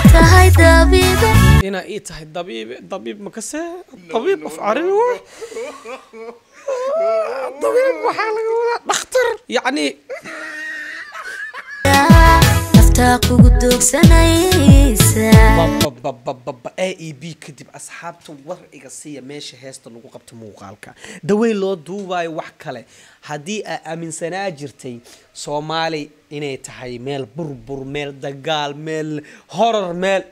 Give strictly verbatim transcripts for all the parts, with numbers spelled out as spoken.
tahay dabiib ina ii tahay dabiib dabiib makase dabiib af carabi waa dabiib waxa laga wadaa dhakhtar yani nafta kugu doogsanaysa baba A E B kadib asxaabta war iga siiya meesha heesta lagu qabto muuqaalka dawey loo duubayo wax kale hadii ay aaminsanaa jirtay Soomaali inay tahay meel burbur meel dagaal meel horror meel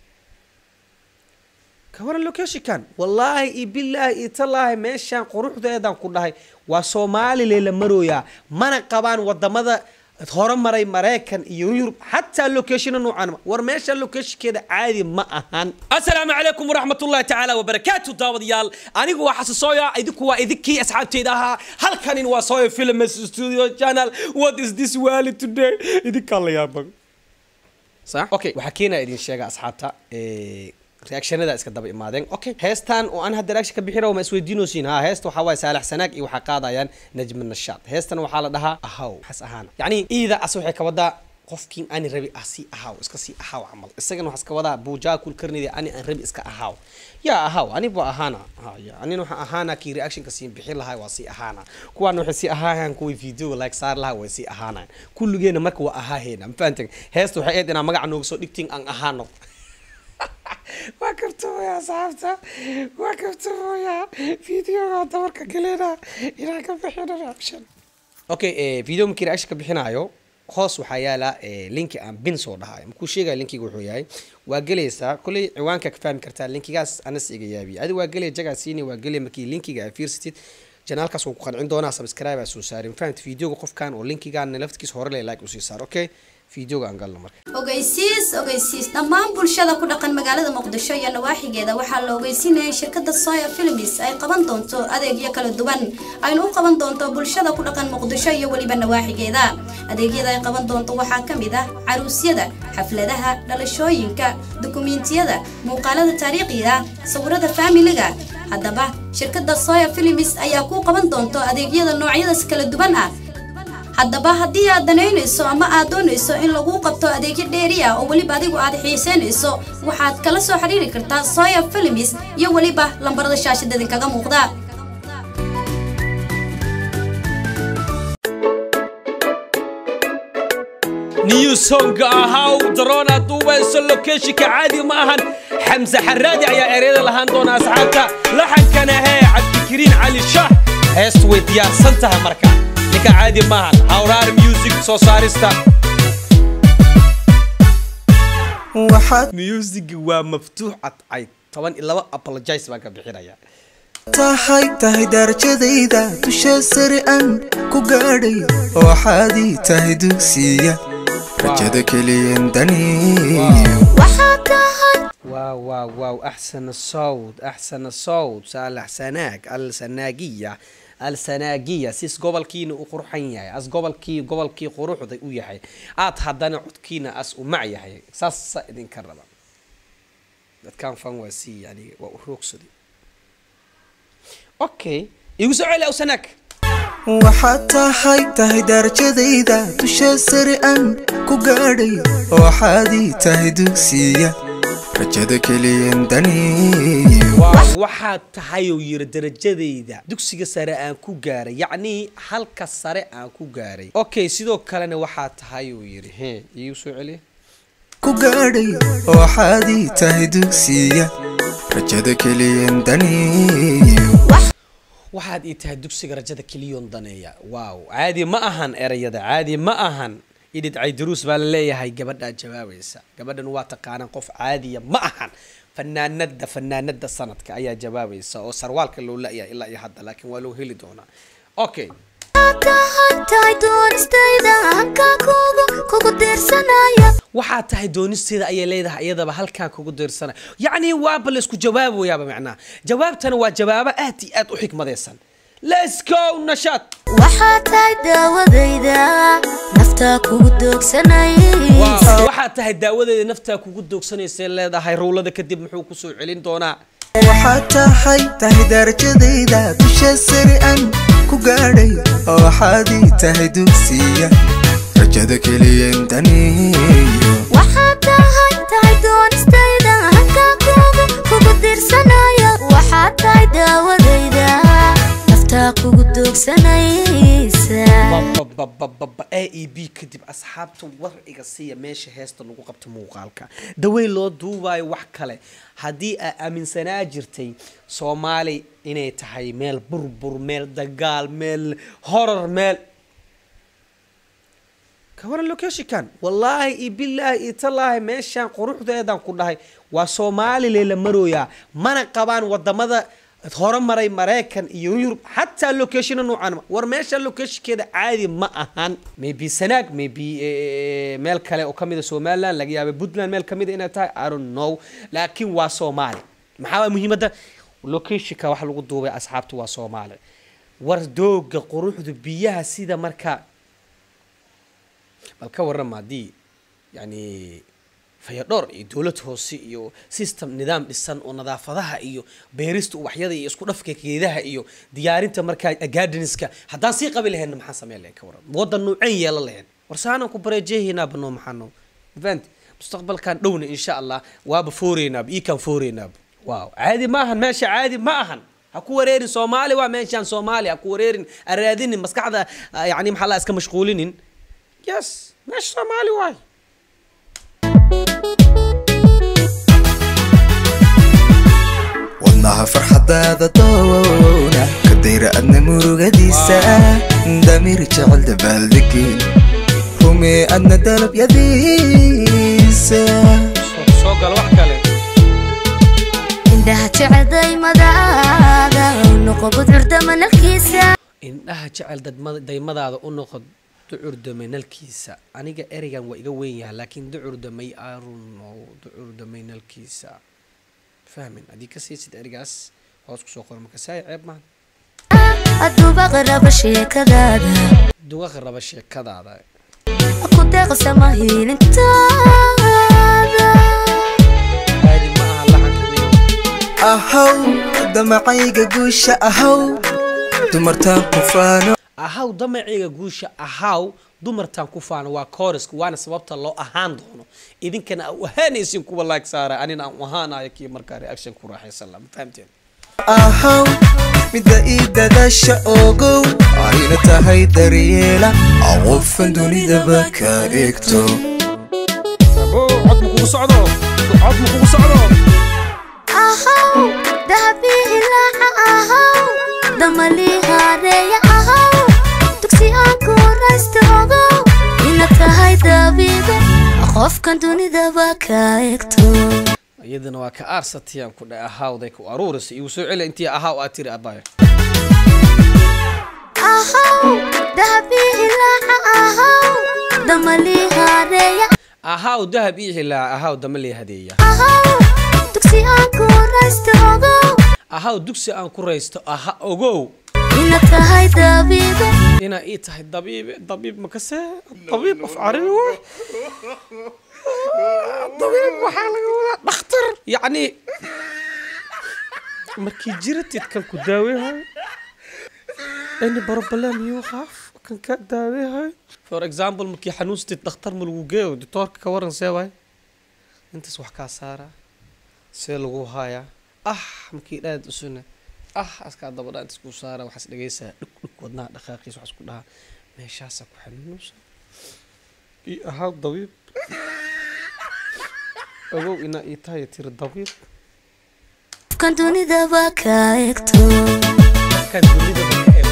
كورا لوكيشي كان والله إي بالله إي تالله ميشان قروح دا يدان كوداهي وصومالي ليلا مرويا مانا قبان ودامادا هورم مراي مرايكان يوروب حتى اللوكيشن نوعان ورميشان لوكيشي كده عادي ما أهان السلام عليكم ورحمة الله تعالى وبركاته داود يال أنيقو وحاسو صويا إذكو وإذكي أسحاب تيداها هل كان إنوا صويا فيلم ستوديو channel what is this world today إذكا الله يابا صح؟ أوكي وحكينا إذن شيغا أسحابتا إيه reaction da iska daba imaadeen okay heestan oo aan hadda reaction ka bixiro ma isweydiino siin ha heesto waxa way saalax sanaag iyo waxa qaadayaan najm nashaad heestan waxa la dhahaa ahaw xas ahaan yani ida as waxay ka wada qofkiin aan rabi asi ahaw iska si ahaw amal isagana waxa iska wada buujaa kul karnidi aan aan rabi iska ahaw ya ahaw ani baa ahaana ha ya ani waxa ahaana ki reaction ka siin bixin lahay waa si ahaana kuwan waxa si ahaahan kuwi video like saar lahaa way si ahaana kulligeena marka waa ahaaheena ma fahanteen heesto waxay eedina magac nooga soo dhigtiin aan ahaano وكبتوا يا صاحبتا وكبتوا يا فيديو دورك كلنا إلى كم بحنا رياكشن اوكي فيديو ممكن رياكشن كبحنايو خاص وحيالا لينك ام بين سو دهاي مكو شيغا لينكي wuxuu yahay waa galeysa kulay ciwaanka ka fahmi kartaa linkigaas anas iga yaabi adi waa galey jaga siini waa galey markii linkiga fiirsatid channelkaas uu ku qancin doona subscribe soo saarin faant fiidiyoga qofkan oo linkiga naftiis hore leh like u sii saar okay فيديو عن قال مرة. أوجيسيس أوجيسيس نمان بولشة كل قن مجال مقدشة يلا واحد جدا وحال أوجيسين شركة الصايا فيلميس أي قبض دونتو أديك يكل الدبن أي نو قبض دونتو بولشة كل قن مقدشة يولي بنا واحد جدا أديك يدا قبض دونتو وحاكم إذا عروس يدا حفلة ده للشوين ك دوكومنت يدا مقالة تاريخ يدا صورة فاميلي جا هذا به شركة الصايا فيلميس أي أكو قبض دونتو أديك يدا نوعية سكال الدبن haddaba hadii aad danaynayso ama aad doonayso in lagu qabto adeegyo dheeriya oo waliba adigu aad xiisaynayso waxaad kala soo xiriiri kartaa Soya Films iyo waliba lambarada shaashada idinkaga muuqda نيو سونغ أهاو درونا دوبا سلوكيشي كعادي معهن حمزة حرادي يا أريد لهان دونا أصحابتا لحن كان هي عبد الكريم علي الشاه هستوي ديار سنتها مركا لك عادي معهن هاورار ميوزك سوساريستا واحد ميوزك ومفتوح عطعيد طبعا إلا أبولوجايز باكا بحيرايا tahay tahay darajadayda dusha sare aan ku gaadhay waxaadi tahay dugsiya rajada kaliyan daniyo waxa tahay واو واو واو أحسن الصوت أحسن الصوت سالح سناك السناقية السناقية سيس قبل كينو قروحين أس قبل كي قبل كي قروح ذي وياهي آت هدنا عد كينا أس ومعي هاي ساس إذن كربا ده كان فن وسي يعني وروكسدي أوكي يوسف على أوسناك waxaad tahay tahay darajadayda dusha sare aan ku gaadhay waxaadi tahay dugsiya rajada kaliyan daniyo waxaad tahay oo yiri darajadayda dugsiga sare aan ku gaaray yacni halka sare aan ku gaaray okay sidoo kalena waxaad tahay oo yiri he igu soo celiye ku gaadhay waxaadi tahay dugsiya rajada kaliyan daniyo waxaad ii tahay dugsiga rajada kaliyoon daneeya waaw caadi ma ahan erayada caadi ma ahan idid ay duruus baa leeyahay gabadha jawaabaysa gabadhan waa taqaan qof caadiya ma ahan fanaanada fanaanada sanadka ayaa jawaabaysa oo sarwaalka loo leeyahay ilaa iyo hadda laakiin waa loo heli doonaa okay waxaad tahay doonisteeda ayay leedahay iyadaba halka kugu diirsanay yani waa bal isku jawaab weeyaba macna jawaabtana waa jawaabo aad iyo aad u xikmadeysan let's go nashaad waxaad tahay daawadayda nafta kugu doogsanaysa waxaad tahay daawadayda nafta kugu doogsanaysa leedahay rowlada kadib muxuu ku soo celin doonaa waxaad tahay tahay darajadayda dusha sare aan ku gaadhay waxaadi tahay dugsiya rajada kaliyan daniyo waxaad tahay tahay doon bababababa a e b kadib asxaabta war iga siiya meesha heesta lagu qabto muuqaalka dawey loo duubayo wax kale haddii aa aaminsanaa jirtay Soomaali inay tahay meel burbur meel dagaal meel horror meel كورا لوكيشن كان والله بالله يتالله ماشان قروحديدان ku dhahay waa Soomaali leela maroya mana qabaan wadamada horan maray Mareykan iyo Yurub hatta location noocan war meesha locationkeeda caadi ma ahan maybe Sanaag maybe meel kale oo kamid ah Soomaaliland laga yaabay Puntland meel kamid ah inay tahay I don't know laakiin waa Soomaali maxaa muhiimada locationka wax lagu duubay asxaabtu waa Soomaali war dooga quruxdu biyaha sida marka بل كورنا مادي يعني فيدور دولة هوسي إيو سيستم نظام السن ونظافة إيو بيرست وحياة إيو سكون أفكك كذا إيو ديارين تمركا جاردنسكا حتى سي قبل هن محاسم يلا كورنا وضع نوعين يلا لهن ورسانا كبرجيه هنا بنو محنو فهمت مستقبل كان دون إن شاء الله واب فورينا بإي كان فورينا واو عادي ما هن ماشي عادي ما هن أكو وريرين صومالي وماشان صومالي أكو وريرين الرياضين مسقعدة يعني محلا اسكا مشغولين يس مش صومالي واي والله فرحة هذا طونا كدير أدنى مروقديسة دمير جعل دبالدكي همي أدنى دلب يديسة سوق الوحكة لي عندها جعل دايما دادا ونقبض عردما الكيسة عندها جعل دايما دادا ونقبض دعور دمين الكيسة أنا جا إرجع وإجوينها لكن دعور دمي أرون أو دعور دمين الكيسة فاهمين أديك سيسد إرجعس هاسك سوقر مكساي عيب مان أدوب غرب الشيء كذا دو غرب الشيء كذا أكو دقس ما هي انت هذه ما الله عنك أهو دمعي جوشة أهو دمرتان كفانو أهاو دمعيga guusha ahaaw dumartan ku faan waa chorus waana sababta loo ahaan doono idinkana u ahaanaysin kuwa like saara anina aan ahaanayo kii markaa reaction ku raaxaysan la fahamteen أهو midda ida dasha ogo ayna tahay daryeela awfan dunida baka eegto abo cod ma kugu socdo cod ma kugu socdo أهو دهبي إلا أهو دملي هاريا أهو تكسي أنكو رستوغو إنك هاي دبيبي أخوف كان دوني دباكا يكتو iyadana waa ka aarsatiyaan ku dhaay ahaawday ku aruuris iyo soo celi intii ahaaw aad tiri abay أهو دهبي إلا أهو دملي هاريا ahaaw dahab ii hilaa ahaaw damali hadiya أهو تكسي أنكو رستوغو ahaaw dugsi aan ku reysto aha ogow إنك هاي دبيبي ina ii tahay dabiib dabiib ma ka see dabiib af carabi dabiib waxa laga wadaa dhakhtar yani markii jiratid kan ku daaweeyo in problem iyo qaaf kan ka daaweeyo for example markii xanuunstid dhakhtar ma lagu geeyo doctorka ka waran seeway intaas wax ka saara see lagu haya ah markii dhaad usuna ah aska dabada inta isku saara waxas dhageysaa dhug dhug wadnaa dhaqaaqiis wax isku dhaha meeshaas ku xanuunaysa ii ahaa dabiib ogow ina ii tahay tir dabiib كان دوني دباكا يكتو kan dunida ka eeg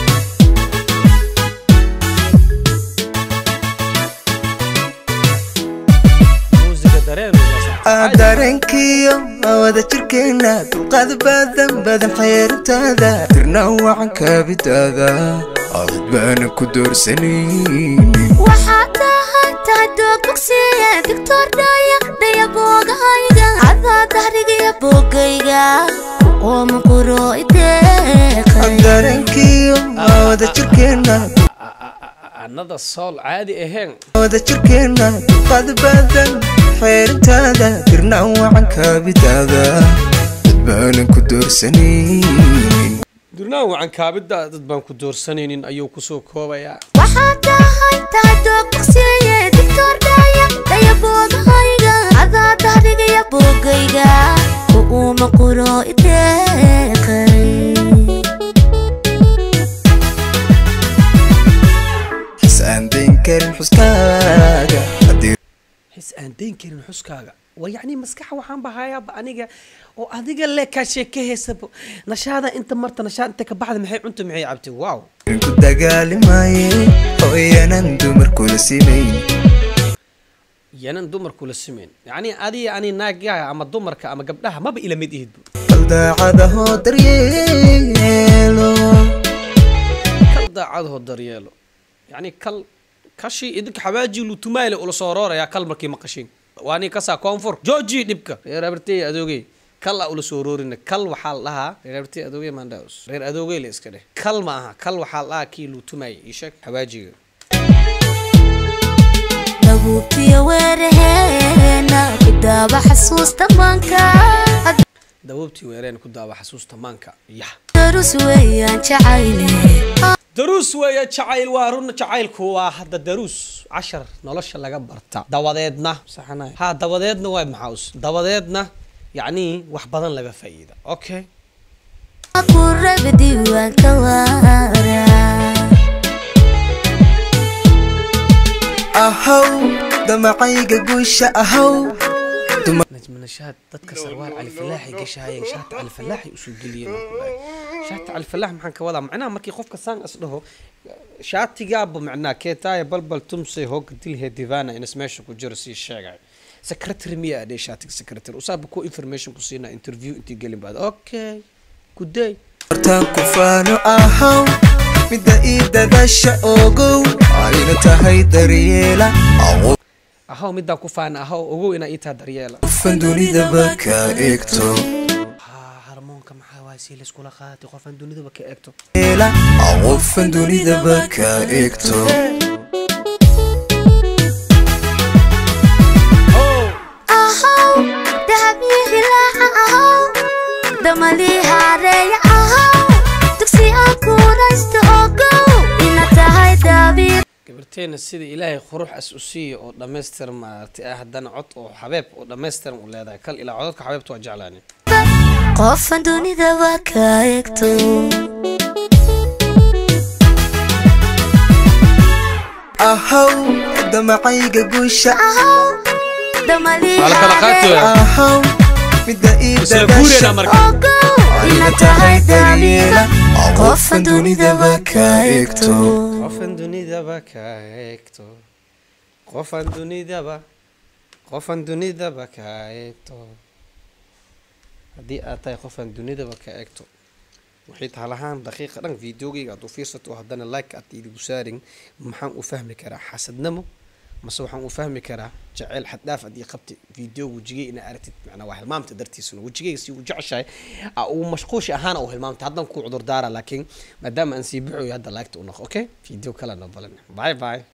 muusiga dareen dareenkiyo wada jirkeena dulqaad badan badan xeerintaada tirna wacan kaabidaada aad baana ku doorsanaynin وحتى حتى دوك بكسية دكتور دايا دايا بوغايغا عذا دهريغا يا بوغايغا ومن قرو إديقي dareenkiyo wada jirkeena another soul caadi ahayn wada jirkeena dulqaad badan xeerintaada tirna wacan kaabidaada aad baana ku doorsanaynin durna wacan kaabida dad baan ku doorsanaynin ayuu ku soo koobaya وحتى حتى دوك بكسية دكتور دايا دايا بوغايغا عذا دهريغا يا بوغايغا ومن قرو إديقي حسان karin xuskaaga war yacni maskaxa waxaan bahayaaba aniga oo adiga le kaa sheekahaysaba nashaada inta marta nashaad inta ka baxda maxay cunta maxay cabtay waaw ku dagaalimayay hooyanan dumar kula simayn yanan dumar kula simayn yacni adiga ani naagyaha ama dumarka ama gabdhaha maba ila mid ihid daacadaho daryeelo kal daacadaho daryeelo yacni kal kashi idinka xawaaji lu tumayle ula soo rooraya kal markii maqashin waani kasa koonfur jooji dhibka reer abartay adoogay kal ula soo roorina kal waxa la dhahaa reer abartay adoogay mandaus reer adoogay la iska dheh kal ma aha kal waxa la dhahaa kii lu tumay ishak xawaajiga dabuubtiya weeraheena ku daaba xasuusta maanka dabuubtii weereen ku daaba xasuusta maanka yah darus weeyaan jacayle daruus weeya jacayl waa run jacaylku waa hadda daruus cashar nolosha laga barta dawadeedna saxanay ha dawadeedna waa maxaus dawadeedna yacni wax badan laga faa'iida okay ku raba diiwaanka waara ahaw damacayga guusha ahaw نجم نشاط dadka sarwaal cali falaaxi gashaayeen shaata cali falaaxi usoo geliyeen shaata cali falaax maxaan ka wadaa macnaha markii qofka saan as dhaho shaatigaaba macnaha keetaaya balbal tumsay hooga dilhe divana in ismeesha ku jiro si sheegay secretary miya adee shaatiga secretary usaaba ku information ku siina interview intii gelin baad okay good day tan ku faano ahaw midda iidadasha ogow ayna tahay daryeela ahaw midda ku faana ahaw ogow ina ita daryeela qofan dunidaba ka eegto ha harmoonka maxaa waa si la isku la qaatay qofan dunidaba ka eegto qofan dunidaba ka eegto ahaw dahabiyi laaca ahaw damali haareeya ahaw dugsi aan ku raysto ogow ina tahay dabiir gabarteena sida ilaahay qurux as u siiyo oo dhameystir maartay ah haddana cod oo xabeeb oo dhameystir u leedahay kal ilaa codadka xabeebta waa jeclaani qofan dunidaba ka eegto ahaw damacayga guusha ahaw damali ahaw midda iidadasha ogow ina tahay dabiira qofan dunidaba ka eegto qofan dunidaba ka eegto qofan dunidaba qofan dunidaba ka eegto haddii aad tahay qofan dunidaba ka eegto waxay tahay lahaan daqiiqa dhan videogayga aad u fiirsato haddana like aad idigu saarin maxaan u fahmi karaa xasadnimo mase waxaan u fahmi karaa jacayl xad dhaaf haddii qabtay video wejigay ina aragtid macnaa waa hilmaamta dartiisuna wejigayga si uu jeceshahay uu mashquushi ahaana uu hilmaamta haddan ku cudur daara laakiin maadaama aan sii buxoyo hadda laagta u noqo okay video kale noo balan bye bye